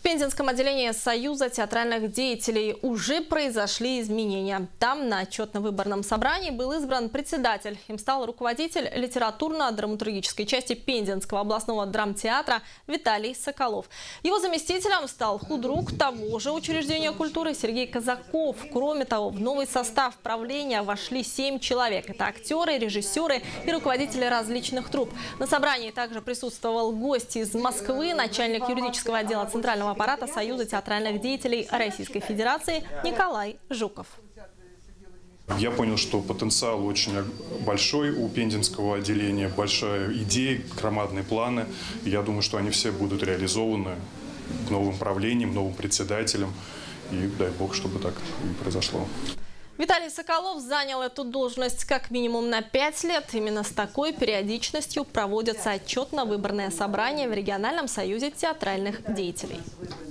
Пензенском отделении Союза театральных деятелей уже произошли изменения. Там на отчетно-выборном собрании был избран председатель. Им стал руководитель литературно-драматургической части Пензенского областного драмтеатра Виталий Соколов. Его заместителем стал худрук того же учреждения культуры Сергей Казаков. Кроме того, в новый состав правления вошли 7 человек. Это актеры, режиссеры и руководители различных труп. На собрании также присутствовал гость из Москвы, начальник юридического отдела Центрального аппарата Союза театральных деятелей Российской Федерации Николай Жуков. Я понял, что потенциал очень большой у Пензенского отделения, большая идея, громадные планы. И я думаю, что они все будут реализованы новым правлением, новым председателем. И дай бог, чтобы так и произошло. Виталий Соколов занял эту должность как минимум на 5 лет. Именно с такой периодичностью проводятся отчетно-выборные собрания в региональном союзе театральных деятелей.